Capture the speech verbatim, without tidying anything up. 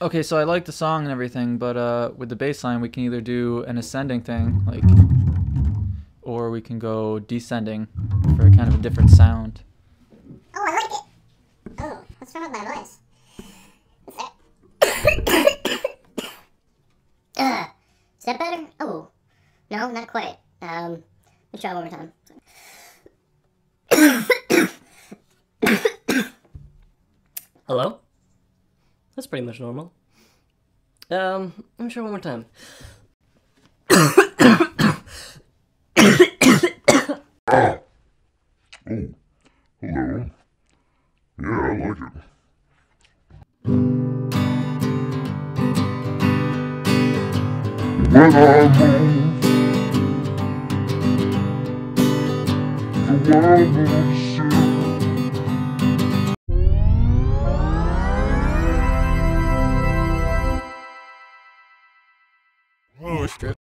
Okay, so I like the song and everything, but uh, with the bass line, we can either do an ascending thing, like, or we can go descending for kind of a different sound. Oh, I like it. Oh, what's wrong with my voice? What's that? uh, is that better? Oh, no, not quite. Um, let me try one more time. Hello? That's pretty much normal. Um, let me try one more time. Ah. Oh, hello. Yeah, I like it. When I move, the world will shift. Oh, strip.